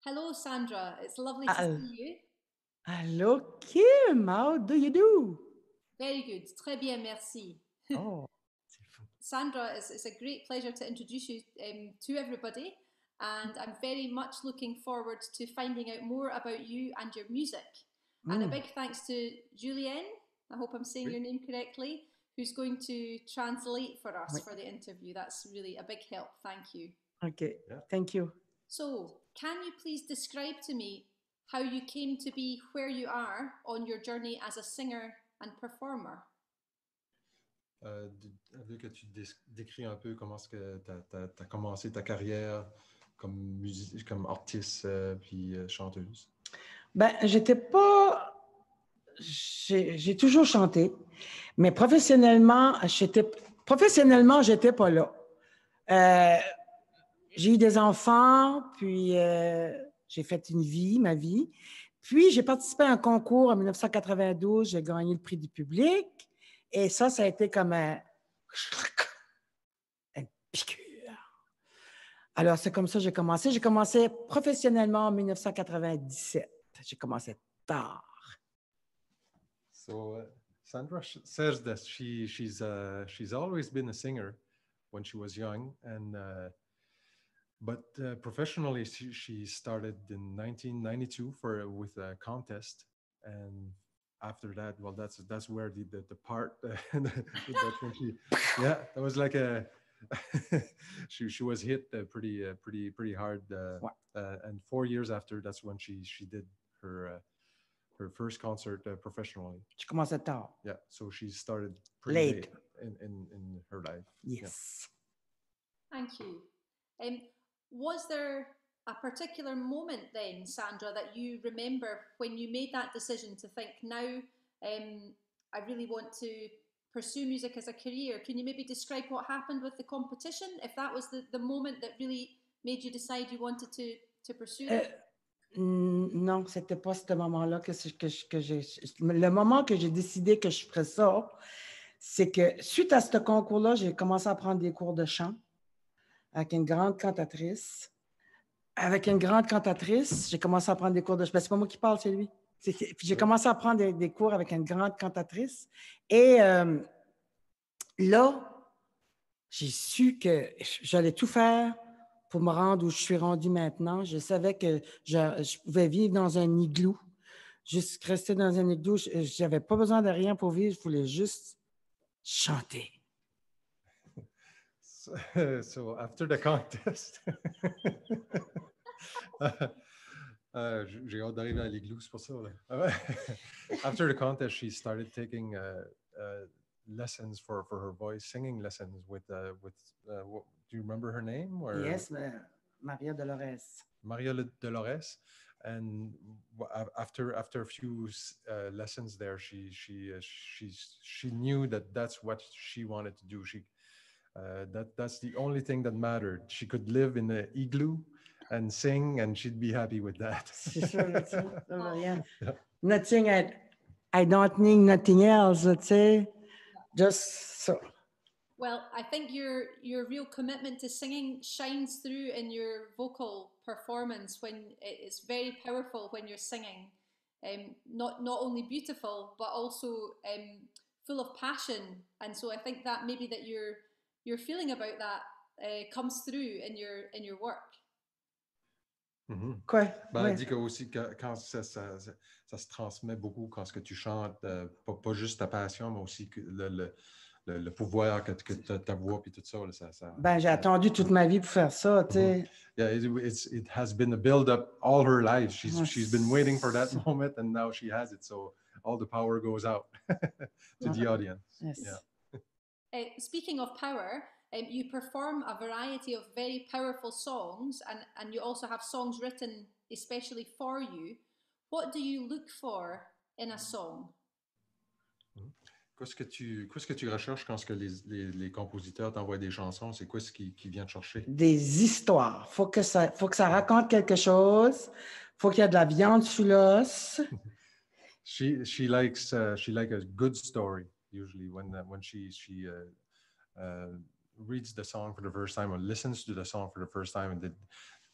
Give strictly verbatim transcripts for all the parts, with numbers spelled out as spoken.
Hello, Sandra. It's lovely to Al- see you. Hello, Kim. How do you do? Very good. Très bien, merci. Oh, c'est fou. Sandra, it's, it's a great pleasure to introduce you um, to everybody, and I'm very much looking forward to finding out more about you and your music. And a Hmm. big thanks to Julienne, I hope I'm saying Oui. your name correctly, who's going to translate for us Oui. for the interview. That's really a big help. Thank you. Okay. Yeah. Thank you. So, can you please describe to me how you came to be where you are on your journey as a singer and performer? Euh, d- vu que tu dé- décris un peu comment est-ce que tu as commencé ta carrière comme, music comme artiste euh, puis euh, chanteuse. Ben, j'étais pas. J'ai j'ai toujours chanté, mais professionnellement, j'étais professionnellement, j'étais pas là. Euh, j'ai eu des enfants, puis euh, j'ai fait une vie, ma vie. Puis j'ai participé à un concours en dix-neuf cent quatre-vingt-douze, j'ai gagné le prix du public. Et ça, ça a été comme un, une piqûre. Alors, c'est comme ça que j'ai commencé. J'ai commencé professionnellement en dix-neuf cent quatre-vingt-dix-sept. J'ai commencé tard. So uh, Sandra sh- says that she she's uh, she's always been a singer when she was young, and uh, but uh, professionally she, she started in nineteen ninety-two for with a contest, and after that, well, that's that's where the the, the part uh, that's when she yeah, that was like a she she was hit uh, pretty uh, pretty pretty hard, uh, Ouais. uh, and four years after, that's when she she did her. Uh, her first concert uh, professionally. J'ai commencé tard. Yeah, so she started pretty Late. late in, in, in her life. Yes. Thank you. Um, was there a particular moment then, Sandra, that you remember when you made that decision to think, now um, I really want to pursue music as a career? Can you maybe describe what happened with the competition? If that was the, the moment that really made you decide you wanted to, to pursue Euh, that? non, c'était pas ce moment-là que, que, que j'ai. Le moment que j'ai décidé que je ferais ça, c'est que suite à ce concours-là, j'ai commencé à prendre des cours de chant avec une grande cantatrice. Avec une grande cantatrice, j'ai commencé à prendre des cours de chant. Ben, c'est pas moi qui parle, c'est lui. C'est, puis j'ai Oui. commencé à prendre des, des cours avec une grande cantatrice. Et euh, là, j'ai su que j'allais tout faire pour me rendre où je suis rendu maintenant. Je savais que je, je pouvais vivre dans un igloo, juste rester dans un igloo. Je n'avais pas besoin de rien pour vivre, je voulais juste chanter. So, so after the contest, uh, j'ai hâte d'arriver à l'église, c'est pour ça. Là. After the contest, she started taking uh, uh, lessons for, for her voice, singing lessons with uh, with. Uh, what, do you remember her name? Or Yes, Maria Dolores. Maria Dolores. And after after a few uh, lessons there, she she uh, she she knew that that's what she wanted to do. She uh, that that's the only thing that mattered. She could live in an igloo and sing, and she'd be happy with that. C'est ça, tu sais. Yeah. Nothing. I, I don't need nothing else. Tu sais. Just so. Well, I think your your real commitment to singing shines through in your vocal performance when it's very powerful when you're singing. Um, not not only beautiful but also um, full of passion, and so I think that maybe that your your feeling about that uh, comes through in your in your work. Mm-hmm. Quoi? Ben, Ouais. elle dit que aussi que quand ça, ça, ça, ça se transmet beaucoup quand ce que tu chantes, euh, pas, pas juste ta passion, mais aussi que le, le, le, le pouvoir que, que ta, ta voix puis tout ça. Là, ça, ça ben, j'ai ça, attendu toute ma vie pour faire ça, tu sais. Mm-hmm. Yeah, it, it's, it has been a build-up all her life. She's, Ouais, she's been waiting for that moment, and now she has it. So all the power goes out to the audience. Yes. Yeah. Uh, speaking of power, um, you perform a variety of very powerful songs, and, and you also have songs written especially for you. What do you look for in a song? Qu'est-ce que tu, qu'est-ce que tu recherches quand ce que les, les, les compositeurs t'envoient des chansons? C'est quoi ce qui, qui vient te chercher? Des histoires. Faut que ça, faut que ça raconte quelque chose. Faut qu'il y ait de la viande sous l'os. She she likes uh, she likes a good story usually when uh, when she she uh, uh, reads the song for the first time or listens to the song for the first time, and that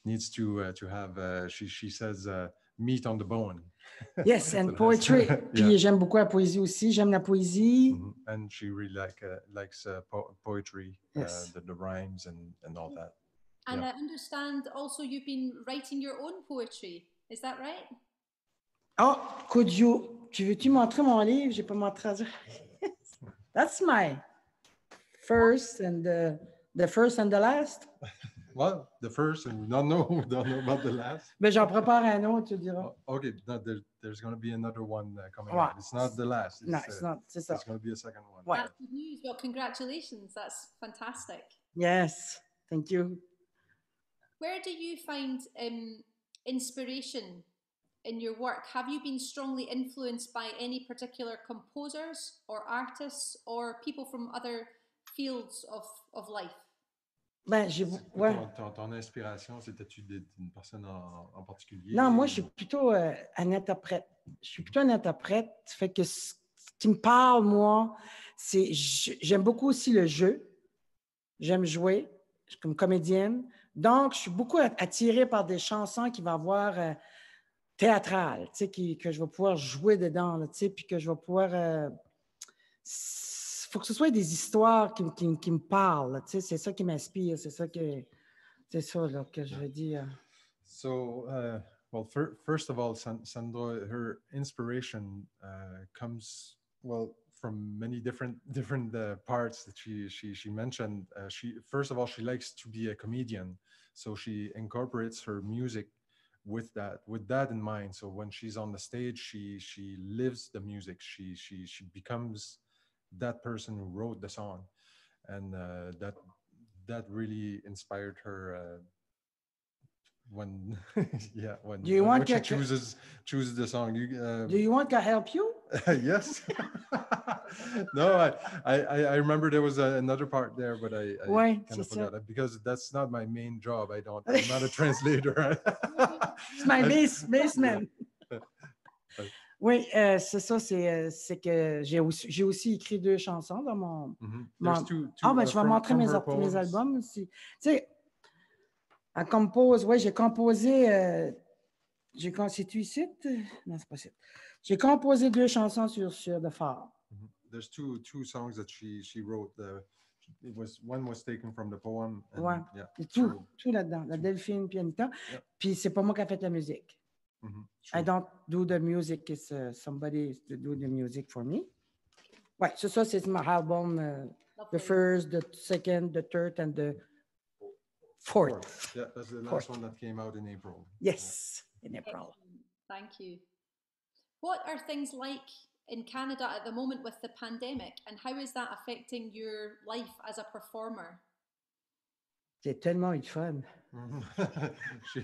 needs to uh, to have. Uh, she she says uh, meat on the bone. Yes, So and it has- poetry. Puis yeah. j'aime beaucoup la poésie aussi. J'aime la poésie. Mhm. And she really like uh, likes uh, po- poetry, Yes. uh, the, the rhymes and and all that. And Yeah. I understand also you've been writing your own poetry. Is that right? Oh, could you, tu veux-tu montrer mon livre? J'ai pas montré. That's my first and the, the first and the last. Well, the first, and we don't know, we don't know about the last. Mais j'en prépare un autre, tu diras. Oh, okay, no, there, there's going to be another one uh, coming Ouais. out. It's not the last. It's, Non, it's uh, not, c'est ça. It's going to be a second one. Ouais. That's good news. Well, congratulations. That's fantastic. Yes, thank you. Where do you find um, inspiration in your work? Have you been strongly influenced by any particular composers or artists or people from other fields of, of life? Ben, j'ai, C'est quoi ouais. ton, ton, ton inspiration, c'était-tu d'une personne en, en particulier? Non, moi, ou- je suis plutôt euh, un interprète. Je suis plutôt un interprète. Fait que ce qui me parle, moi, c'est. J'aime beaucoup aussi le jeu. J'aime jouer je suis comme comédienne. Donc, je suis beaucoup attirée par des chansons qui vont avoir euh, théâtrales, tu sais, qui, que je vais pouvoir jouer dedans, là, tu sais, puis que je vais pouvoir. Il euh, faut que ce soit des histoires qui, qui, qui me parlent, là, tu sais, c'est ça qui m'inspire, c'est ça que. C'est ça là, que je veux dire. So, uh, well, fir- first of all, San- Sandra, her inspiration uh, comes well from many different different uh, parts that she she she mentioned. Uh, she first of all, she likes to be a comedian, so she incorporates her music with that with that in mind. So when she's on the stage, she she lives the music. She she she becomes that person who wrote the song, and uh, that that really inspired her. Uh, when yeah when, Do you when, want when she que- chooses chooses the song you uh, Do you want to help you? yes no I, I i remember there was a, another part there but i, I Ouais, kind c'est of ça. forgot it because that's not my main job. I don't I'm not a translator. It's my I- base, basement. Yeah. Oui, euh, c'est ça, c'est, euh, c'est que j'ai aussi, j'ai aussi écrit deux chansons dans mon. Mhm. mon- There's two, two, Ah, ben, uh, je vais from- montrer from mes, her art- mes poems. albums aussi. Tu sais, elle compose, oui, j'ai composé. Euh, j'ai con- C'est-tu ici? Non, c'est pas ici. J'ai composé deux chansons sur, sur The Phare. Mhm. There's two two songs that she she wrote. Uh, it was one was taken from the poem. And, Ouais. yeah, Et tout, so- tout là-dedans. La tout. Delphine, puis Anita. Yeah. Puis c'est pas moi qui ai fait la musique. Mhm, I true. don't do the music, it's uh, somebody to do the music for me. Ouais, c'est ça, c'est mon album. Uh, the Lovely. first, the second, the third, and the fourth. Fourth. Yeah, that's the last Fourth. one that came out in April. Yes, in April. Excellent. Thank you. What are things like in Canada at the moment with the pandemic, and how is that affecting your life as a performer? J'ai tellement eu de fun. Mhm. She-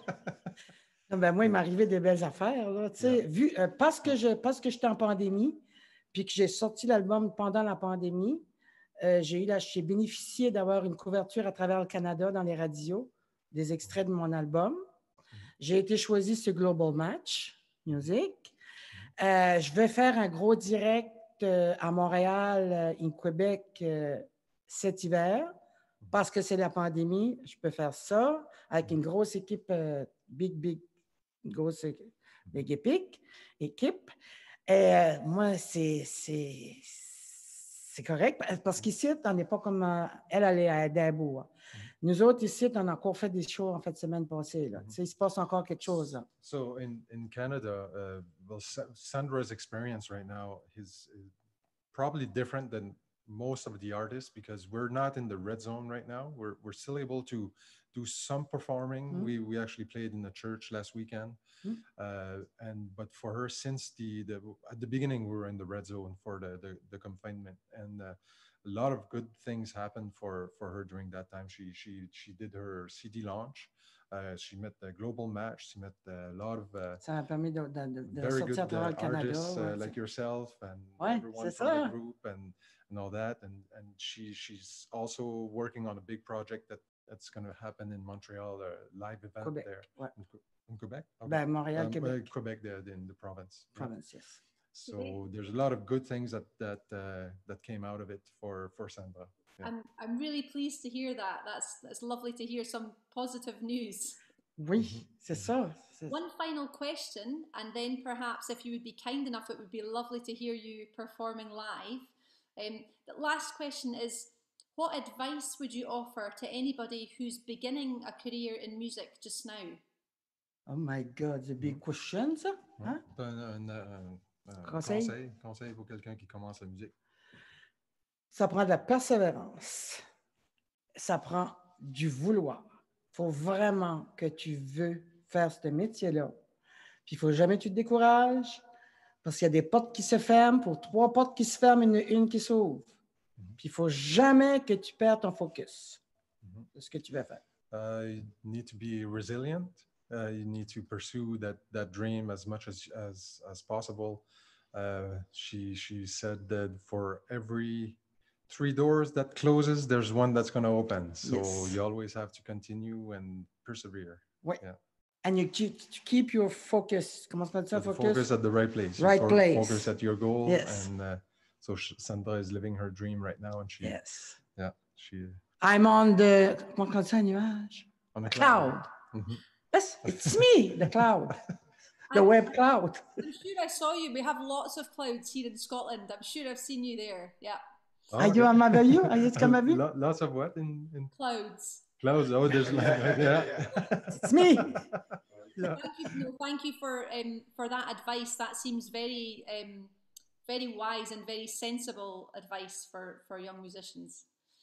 Non, ben moi, il m'est arrivé des belles affaires. Là, tu sais, Yeah. vu, euh, parce que je, parce que j'étais en pandémie, puis que j'ai sorti l'album pendant la pandémie, euh, j'ai eu la, j'ai bénéficié d'avoir une couverture à travers le Canada dans les radios, des extraits de mon album. J'ai été choisi sur Global Match Music. Euh, je vais faire un gros direct euh, à Montréal, euh, in Québec, euh, cet hiver. Parce que c'est la pandémie, je peux faire ça avec une grosse équipe, euh, big, big, une grosse é- big épique, équipe. Et euh, moi, c'est, c'est, c'est correct parce qu'ici, on n'est pas comme euh, elle, elle est à Edinburgh. Nous autres, ici, on a encore fait des shows en fin de semaine passée. Là. Tu sais, il se passe encore quelque chose. Là. So in in Canada, uh, well, Sa- Sandra's experience right now is, is probably different than most of the artists because we're not in the red zone right now. We're we're still able to do some performing. Mhm. We we actually played in the church last weekend, Mhm. uh, and but for her, since the the at the beginning we were in the red zone for the the, the confinement, and uh, a lot of good things happened for for her during that time. She she she did her C D launch. Uh, she met the global match. She met a lot of uh, Ça m'a permis de, de, de- de very sortir good à travers uh, le Canada. artists uh, ouais, like tu- yourself and Ouais, everyone c'est from ça. the group and and all that. And and she she's also working on a big project that that's going to happen in Montreal, a live event Québec, there ouais. in, Que- in Quebec. Okay. Ben, Montréal, Um, Québec, uh, Quebec, there in the province. Yeah. province, yes. So there's a lot of good things that that uh, that came out of it for for Sandra. Yeah. I'm, I'm really pleased to hear that. That's, that's lovely to hear some positive news. Oui, Mhm. c'est ça. C'est- One final question, and then perhaps if you would be kind enough, it would be lovely to hear you performing live. Um, the last question is, what advice would you offer to anybody who's beginning a career in music just now? Oh my God, the big question, ça? Ouais. Hein? T'as un, un- un- un Conseil? conseil, conseil pour quelqu'un qui commence la musique. Ça prend de la persévérance. Ça prend du vouloir. Il faut vraiment que tu veux faire ce métier-là. Puis il ne faut jamais que tu te décourages parce qu'il y a des portes qui se ferment. Pour trois portes qui se ferment, une, une qui s'ouvre. Puis il ne faut jamais que tu perds ton focus Mhm. de ce que tu veux faire. Uh, you need to be resilient. Uh, you need to pursue that that dream as much as as as possible. Uh, she she said that for every three doors that closes, there's one that's going to open. So Yes. you always have to continue and persevere. Oui. Yeah. And you keep, to keep your focus. Comment ça dit ça, So the focus? focus at the right place. You Right for- place. Focus at your goal. Yes. And uh, so sh- Sandra is living her dream right now, and she Yes. yeah she I'm on the, comment on dit ça, nuage? on The the cloud. Mhm. Yes, it's me, the cloud. The I'm- web cloud. I'm sure I saw you. We have lots of clouds here in Scotland. I'm sure I've seen you there. Yeah, Oh, Are you okay. on my view? Are you on my view? Lo- Lots of what in, in clouds. clouds? Oh, there's yeah. It's me. Yeah. Thank you, no, thank you for um, for that advice. That seems very um, very wise and very sensible advice for, for young musicians.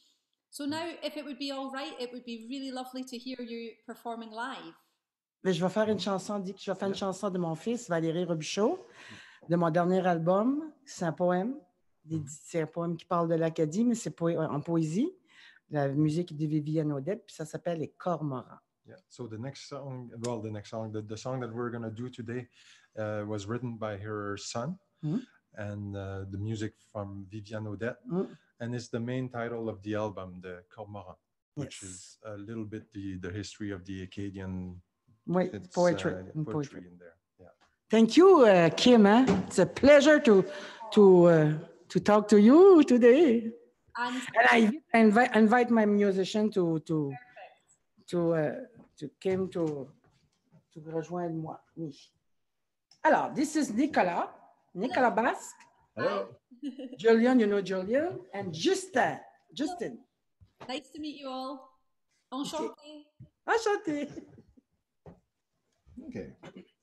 So now, if it would be all right, it would be really lovely to hear you performing live. Mais je vais faire une chanson, dit que je vais faire une chanson de mon fils, Valérie Robichaud, de mon dernier album. C'est un poème. Des- C'est un poème qui parle de l'Acadie, mais c'est po- en poésie. La musique de Viviane Odette, puis ça s'appelle Les Cormorans. Yeah. So the next song, well, the next song, the, the song that we're gonna do today, uh, was written by her son, Mhm. and uh, the music from Viviane Odette, Mhm. and it's the main title of the album, the Cormoran, which Yes. is a little bit the the history of the Acadian. Oui, It's, poetry. uh, and poetry poetry. in there. Yeah. Thank you, uh, Kim. Hein? It's a pleasure to to uh, to talk to you today. And And I invite invite my musician to to to uh, to Kim to to rejoindre moi. Oui. Alors, this is Nicolas, Nicolas Basque, Hello. Julian, you know Julian, and Justin, Justin. nice to meet you all. Enchanté. Enchanté. Okay.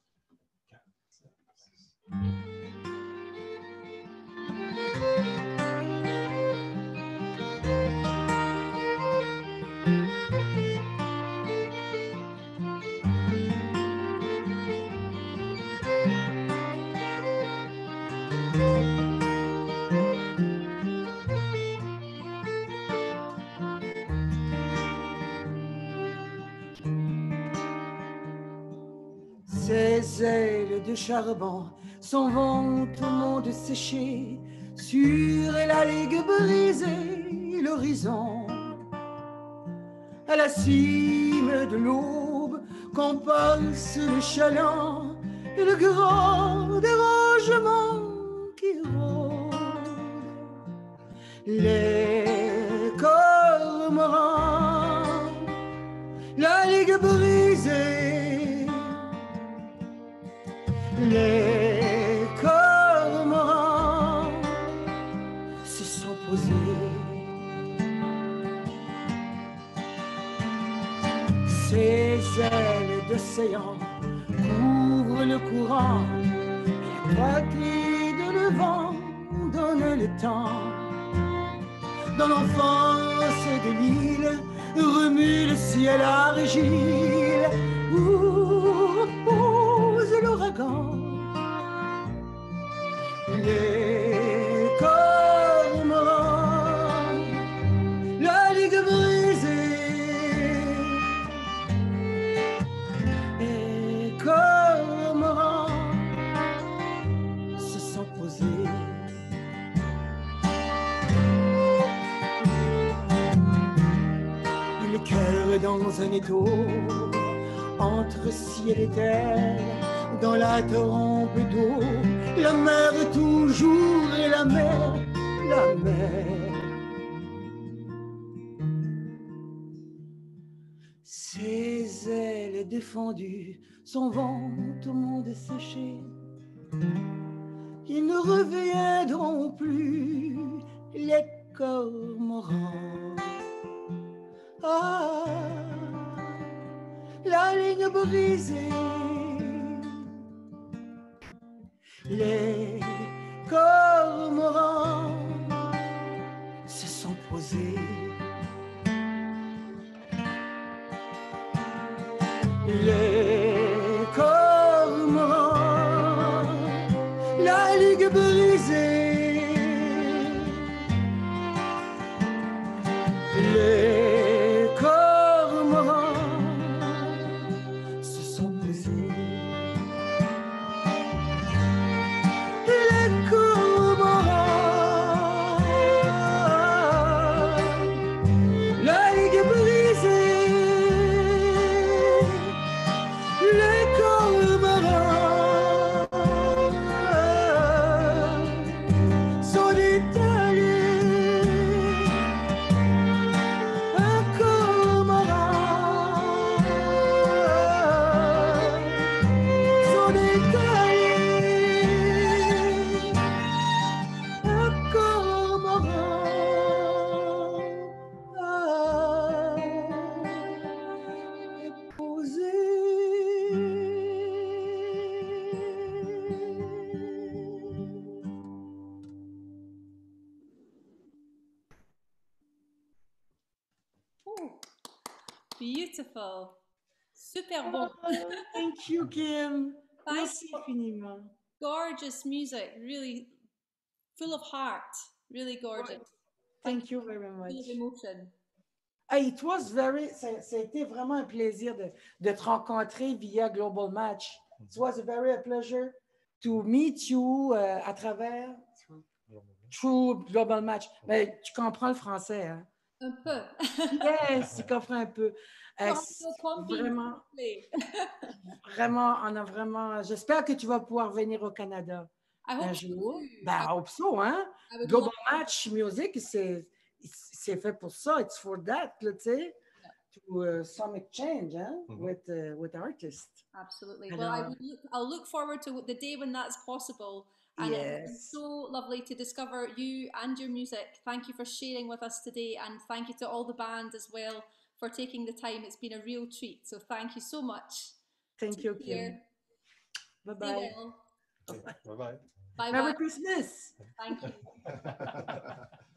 Ces ailes de charbon s'en vont au monde séché, sur la ligue brisée, l'horizon. À la cime de l'aube, compense le chaland et le grand dérangement qui rôde. Les cormorans, la ligue brisée, les cormorans se sont posés. Ces ailes d'océan couvrent le courant, et la poitrine de le vent donne le temps. Dans l'enfance de l'île, remue le ciel argile, où repose l'ouragan. Les cormorans, la ligue brisée, les cormorans se sont posés. Le cœur dans un étau, entre ciel et terre, dans la trompe d'eau, la mer toujours et la mer, la mer. Ses ailes défendues, son ventre tout le monde est séché. Ils ne reviendront plus, les cormorans. Ah, la ligne brisée, les cormorans se sont posés. Les cormorans, la ligue brisée, les cormorans se sont posés. Les cormorans, la ligue brisée. Les cormorans sont détalés. Un cormoran sont détalés. Un cormoran est posé. Oh, beautiful. Super bon. Thank you, Kim. Thank Merci you. infiniment. Gorgeous music, really full of heart, really gorgeous. Thank you very much. Full of emotion. Hey, it was very, ça, ça a été vraiment un plaisir de, de te rencontrer via Global Match. It was a very a pleasure to meet you uh, à travers True Global Match. Mais tu comprends le français, hein? Un peu. Yes, tu comprends un peu. Euh, vraiment, vraiment, on a vraiment. J'espère que tu vas pouvoir venir au Canada un jour. Ben, I hope so, hein? Global Match Music, c'est c'est fait pour ça. It's for that, tu sais. To uh, some exchange, hein? Mm-hmm. with uh, with artists. Absolutely. Well, I look, I'll look forward to the day when that's possible. And yes. It's so lovely to discover you and your music. Thank you for sharing with us today, and thank you to all the band as well for taking the time. It's been a real treat. So thank you so much. Thank Take you, Kim. Bye bye. Well. Bye bye. Bye Merry bye. Christmas. Thank you.